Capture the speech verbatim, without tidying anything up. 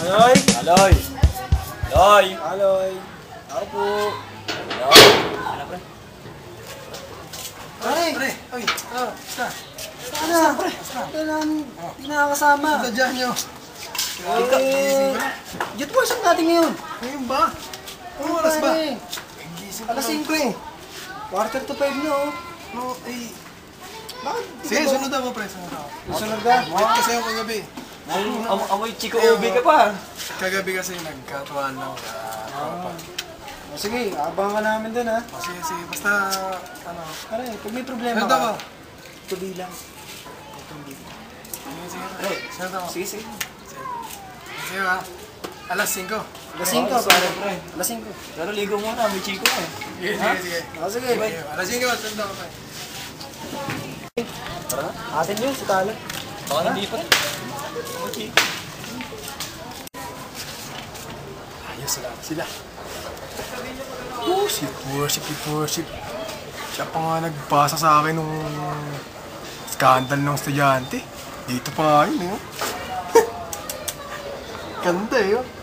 Aloy! Aloy! Aloy! Aloy! Ako po! Aloy! Ano pre? Pare! Pre! Ay! Ah! Basta! Sana! Pre! Kailangan hindi nakakasama. Sadyan nyo! Eh! Youth worship natin ngayon. Ngayon ba? Anong oras ba? Pare, Gising Alas singko eh. Quarter to five na oh. No, eh... Bakit? di Sige, ka ba- sunod ako, pre. Sunod ako. Susunod ka? Wait kasi ako kagabi. Am am amoy Chico Ubi ka pa. Kagabi kasi nagkatuan lang. Ah. O sige, abangan ka namin dun ha. Oh, sige, sige. Basta, ano... Pare, pag may problema Sunod ako. ka, tuloy lang. Tuloy. Sige, sige. Pre, Sunod ako. sige, sige. Sige ha. Alas singko. Alas singko, Oh, pare. pre. Alas singko. Pero ligo muna, may Chico eh. Sige, sige, sige. O sige. Sige, alas singko. Sunod ako, pre. Tara na. Atin yun, si Talo. Baka hindi pre. May Chico. Ayos lang sila. Oh, si worship, si worship. Siya pa nga nagbasa sa akin nung skandal ng estudyante. Dito pa nga yun, eh. Oh. Ganda eh, oh.